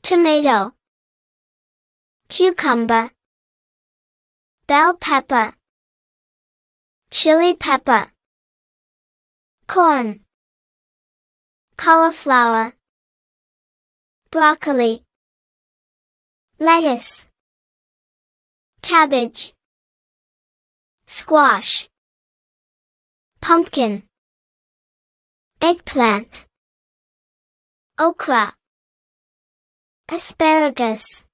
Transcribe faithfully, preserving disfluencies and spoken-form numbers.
tomato, cucumber, bell pepper, chili pepper, corn, cauliflower, broccoli, lettuce, cabbage, squash, pumpkin, eggplant, okra, asparagus.